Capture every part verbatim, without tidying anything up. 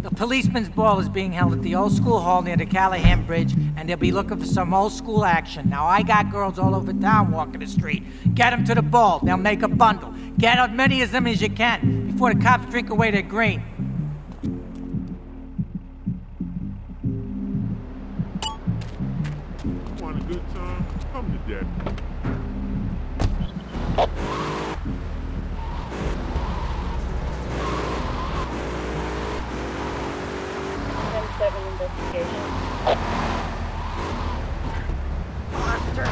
The policeman's ball is being held at the old school hall near the Callahan Bridge, and they'll be looking for some old school action. Now, I got girls all over town walking the street. Get them to the ball. They'll make a bundle. Get as many of them as you can before the cops drink away their green. Want a good time? Come to Daddy. Seven investigation. Monster.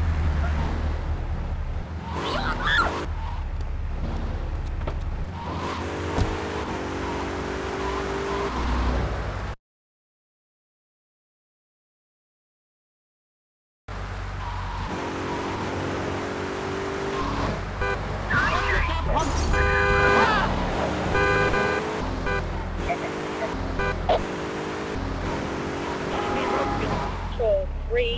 Control three.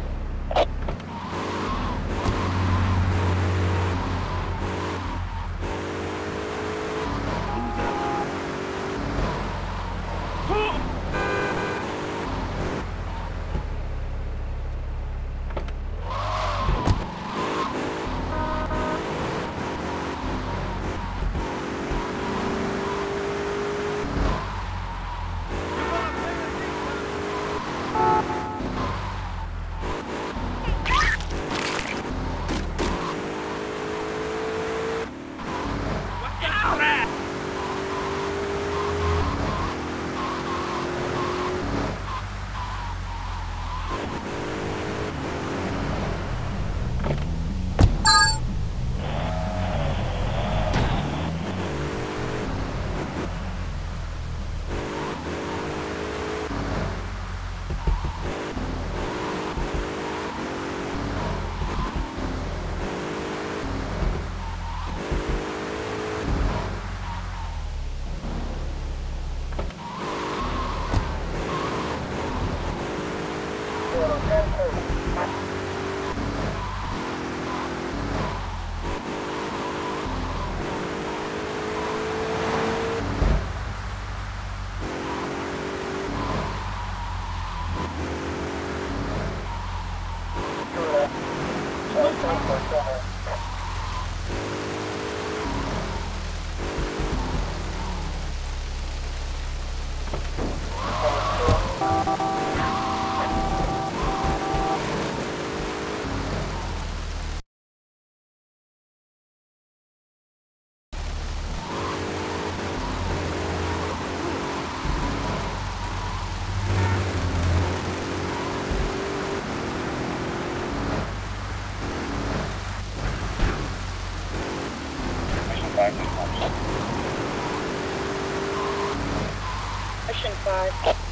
Mission five.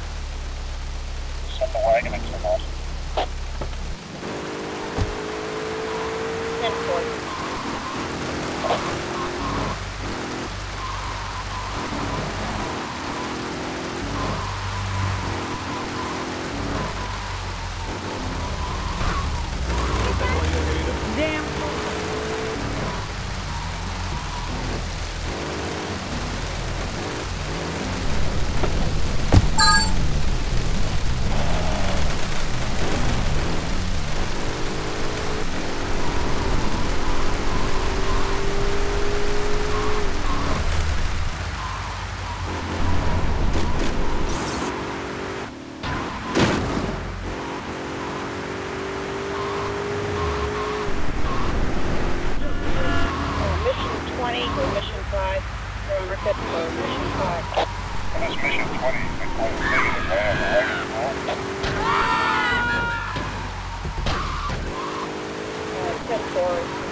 Send the wagon and turn off. ten four. Damn. twenty or mission five. Remember fit for mission five. And it's mission twenty. They want to take it away on the wagon as well. Uh, ten four.